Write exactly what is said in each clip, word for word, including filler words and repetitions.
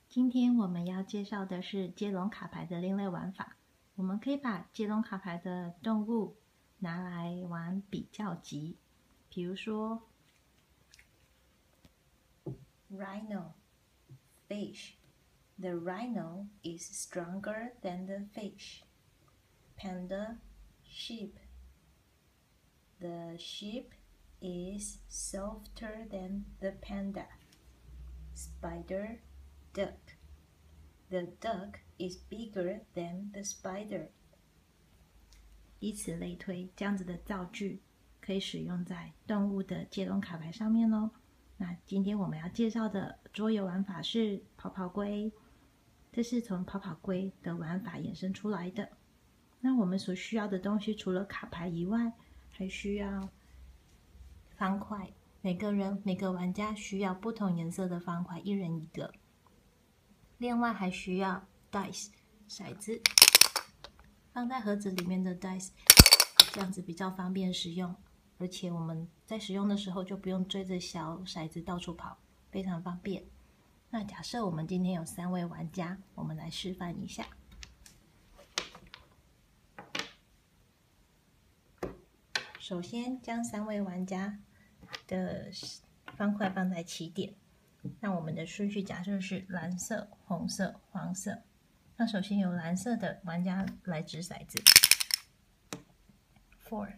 今天我们要介绍的是接龙卡牌的另类玩法。我们可以把接龙卡牌的动物拿来玩比较级，比如说 Rhino, fish. The rhino is stronger than the fish. Panda, sheep. The sheep is softer than the panda. Spider, duck. The duck is bigger than the spider. 以此类推，这样子的造句可以使用在动物的接龙卡牌上面哦。那今天我们要介绍的桌游玩法是跑跑龟，这是从跑跑龟的玩法衍生出来的。那我们所需要的东西除了卡牌以外，还需要方块，每个人每个玩家需要不同颜色的方块，一人一个。另外还需要 dice 骰子，放在盒子里面的 dice， 这样子比较方便使用，而且我们在使用的时候就不用追着小骰子到处跑，非常方便。那假设我们今天有三位玩家，我们来示范一下。首先将三位玩家的方块放在起点，那我们的顺序假设是蓝色、红色、黄色。那首先由蓝色的玩家来掷骰子。Four,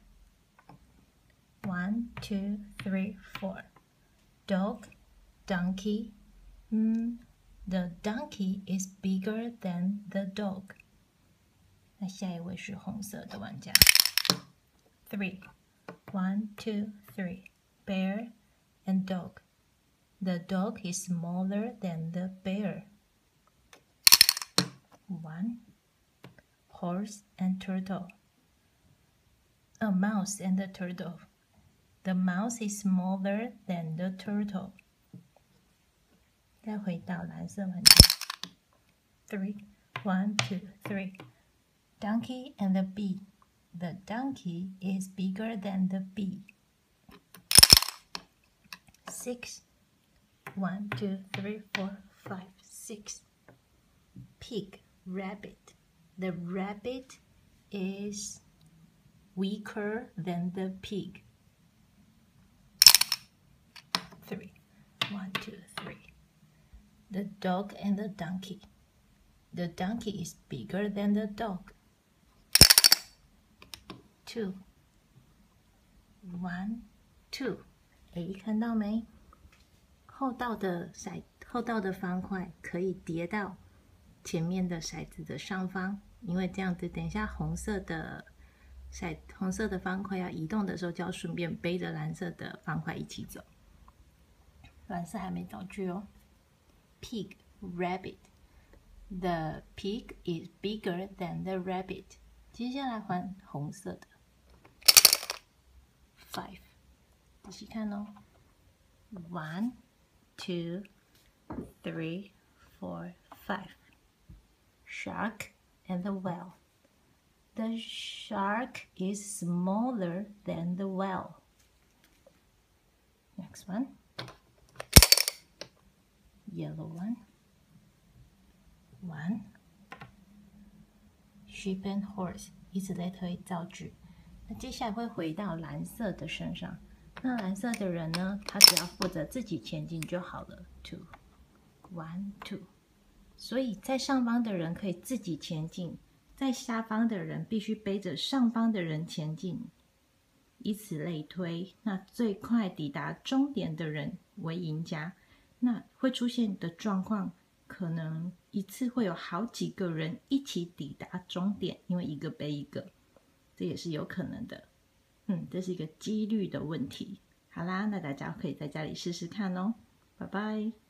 one, two, three, four. Dog, donkey. Hmm, the donkey is bigger than the dog. 那下一位是红色的玩家。Three, one, two, three. Bear and dog. The dog is smaller than the bear. One, horse and turtle. A mouse and a turtle. The mouse is smaller than the turtle. 再回到蓝色玩家。Three, one, two, three. Donkey and the bee. The donkey is bigger than the bee. Six, one, two, three, four, five, six. Pig, rabbit. The rabbit is weaker than the pig. Three, one, two, three. The dog and the donkey. The donkey is bigger than the dog. Two, one, two. 诶，看到没？后倒的骰，后倒的方块可以叠到前面的骰子的上方，因为这样子，等一下红色的骰，红色的方块要移动的时候，就要顺便背着蓝色的方块一起走。蓝色还没造句哦。Pig, rabbit. The pig is bigger than the rabbit. 接下来换红色的。Five. 仔细看哦。One, two, three, four, five. Shark and the whale. The shark is smaller than the whale. Next one. Yellow one. One. Sheep and horse. 以此类推造句。那接下来会回到蓝色的身上。那蓝色的人呢，他只要负责自己前进就好了。Two, one, two. 所以在上方的人可以自己前进，在下方的人必须背着上方的人前进，以此类推。那最快抵达终点的人为赢家。那会出现的状况，可能一次会有好几个人一起抵达终点，因为一个背一个，这也是有可能的。嗯，这是一个几率的问题。好啦，那大家可以在家里试试看哦。拜拜。